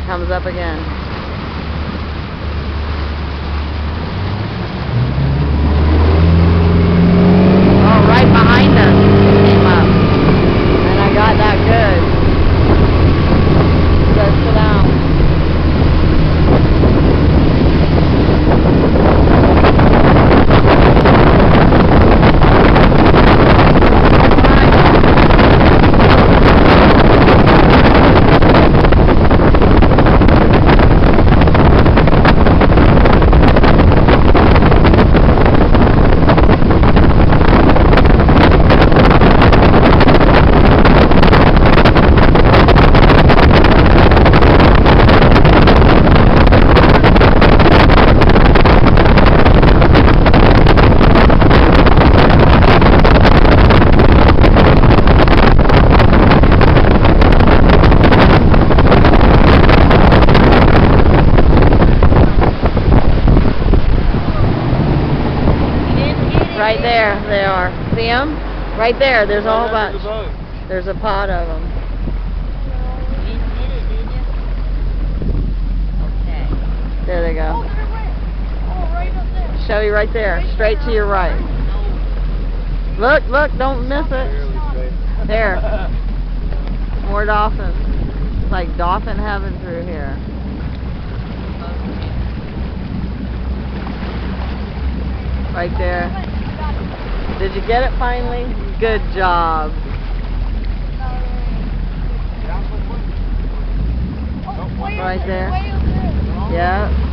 comes up again. Oh, right behind us came up. And I got that good. So sit down. Right there, they are. See them? Right there. There's a whole bunch. There's a pod of them. Okay. There they go. Oh, right up there. Shelby, right there. Straight to your right. Look, look, don't miss it. There. More dolphins. It's like dolphin heaven through here. Right there. Did you get it finally? Good job. Right there. Yeah.